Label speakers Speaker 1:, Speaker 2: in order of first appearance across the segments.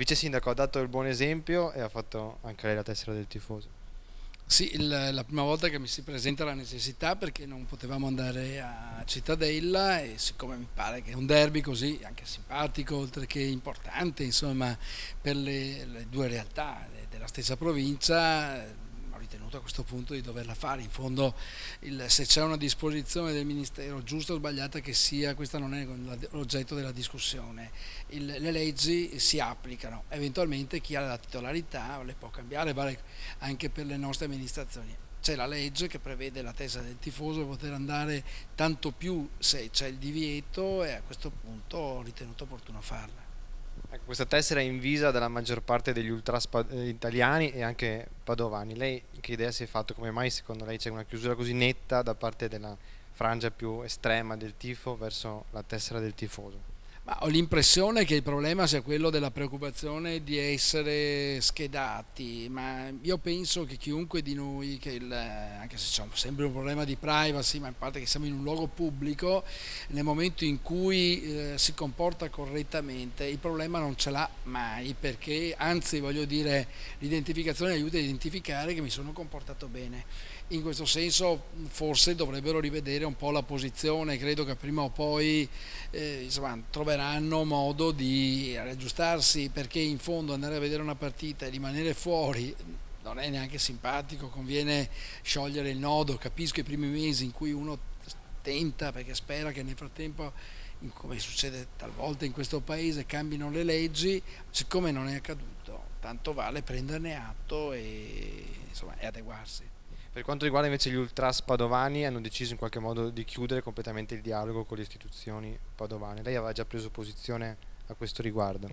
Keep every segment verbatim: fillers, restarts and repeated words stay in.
Speaker 1: Vice Sindaco ha dato il buon esempio e ha fatto anche lei la tessera del tifoso.
Speaker 2: Sì, il- la prima volta che mi si presenta la necessità perché non potevamo andare a Cittadella e siccome mi pare che è un derby così anche simpatico, oltre che importante, insomma, per le, le due realtà de- della stessa provincia, eh, ho ritenuto a questo punto di doverla fare. In fondo, il- se c'è una disposizione del Ministero, giusta o sbagliata che sia, questo non è l'oggetto della discussione. Il- le leggi si applicano, eventualmente chi ha la titolarità le può cambiare, vale anche per le nostre amministrazioni. C'è la legge che prevede la testa del tifoso per poter andare, tanto più se c'è il divieto, e a questo punto ho ritenuto opportuno farla.
Speaker 1: Ecco, questa tessera è invisa dalla maggior parte degli ultras pa- eh, italiani e anche padovani. Lei che idea si è fatto? Come mai secondo lei c'è una chiusura così netta da parte della frangia più estrema del tifo verso la tessera del tifoso?
Speaker 2: Ma ho l'impressione che il problema sia quello della preoccupazione di essere schedati, ma io penso che chiunque di noi, che il- anche se c'è sempre un problema di privacy, ma in parte che siamo in un luogo pubblico, nel momento in cui eh, si comporta correttamente, il problema non ce l'ha mai, perché anzi voglio dire, l'identificazione aiuta a identificare che mi sono comportato bene. In questo senso forse dovrebbero rivedere un po' la posizione, credo che prima o poi eh, insomma, troveranno modo di aggiustarsi, perché in fondo andare a vedere una partita e rimanere fuori non è neanche simpatico, conviene sciogliere il nodo. Capisco i primi mesi in cui uno tenta perché spera che nel frattempo, come succede talvolta in questo paese, cambino le leggi. Siccome non è accaduto, tanto vale prenderne atto e, insomma, e adeguarsi.
Speaker 1: Per quanto riguarda invece gli ultras padovani, hanno deciso in qualche modo di chiudere completamente il dialogo con le istituzioni padovane. Lei aveva già preso posizione a questo riguardo.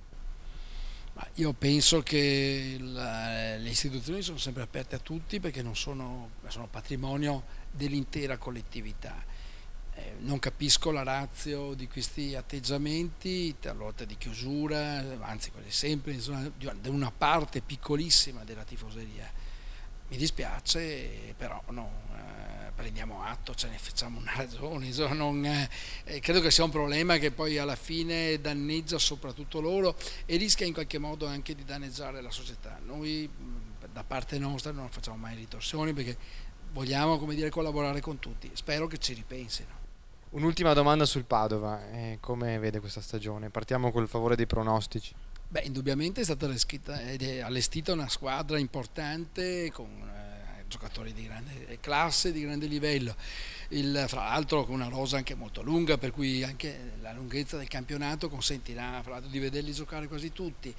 Speaker 2: Ma io penso che la- le istituzioni sono sempre aperte a tutti perché non sono, sono patrimonio dell'intera collettività. Eh, non capisco la ratio di questi atteggiamenti, talvolta di chiusura, anzi quasi sempre insomma, di una di una parte piccolissima della tifoseria. Mi dispiace, però no, eh, prendiamo atto, ce ne facciamo una ragione, insomma, non, eh, eh, credo che sia un problema che poi alla fine danneggia soprattutto loro e rischia in qualche modo anche di danneggiare la società. Noi mh, da parte nostra non facciamo mai ritorsioni perché vogliamo, come dire, collaborare con tutti, spero che ci ripensino.
Speaker 1: Un'ultima domanda sul Padova, eh, come vede questa stagione? Partiamo col favore dei pronostici.
Speaker 2: Beh, indubbiamente è stata allestita, ed è allestita una squadra importante con eh, giocatori di grande classe, di grande livello, il, fra l'altro con una rosa anche molto lunga, per cui anche la lunghezza del campionato consentirà fra l'altro di vederli giocare quasi tutti.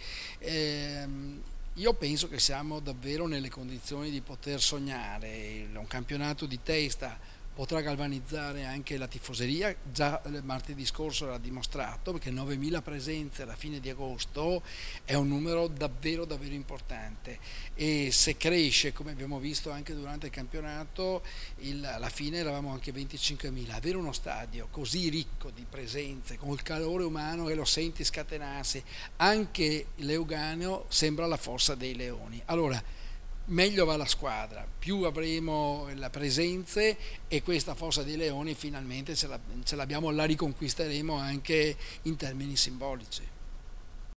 Speaker 2: Ehm, io penso che siamo davvero nelle condizioni di poter sognare un campionato di testa. Potrà galvanizzare anche la tifoseria, già martedì scorso l'ha dimostrato, perché novemila presenze alla fine di agosto è un numero davvero davvero importante, e se cresce come abbiamo visto anche durante il campionato, il, alla fine eravamo anche venticinquemila. Avere uno stadio così ricco di presenze, con il calore umano che lo senti scatenarsi, anche l'Euganeo sembra la fossa dei leoni. Allora meglio va la squadra, più avremo le presenze e questa fossa dei leoni finalmente ce, la, ce l'abbiamo, la riconquisteremo anche in termini simbolici.